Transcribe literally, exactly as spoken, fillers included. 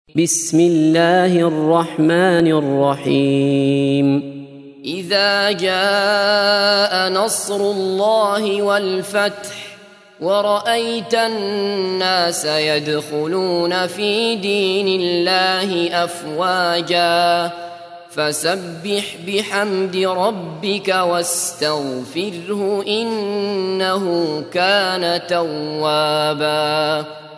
بسم الله الرحمن الرحيم. إذا جاء نصر الله والفتح ورأيت الناس يدخلون في دين الله أفواجا فسبح بحمد ربك واستغفره إنه كان توابا.